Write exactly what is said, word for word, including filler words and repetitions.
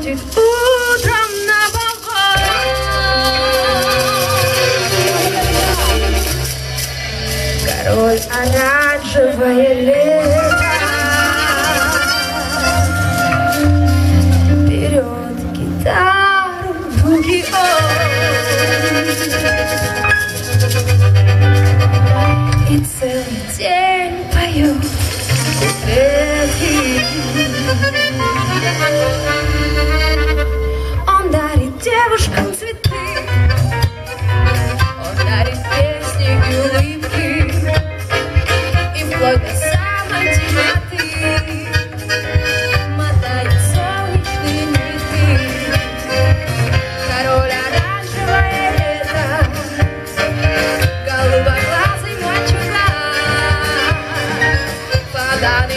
выходит утром на балкон. Король оранжевое лето берет гитару в руки он и целый день поет куплеты. Он дарит девушкам цветы, он дарит песни и улыбки, и вплоть до самой темноты мотает солнечные нити. Король оранжевое лето, голубоглазый мальчуган, подарит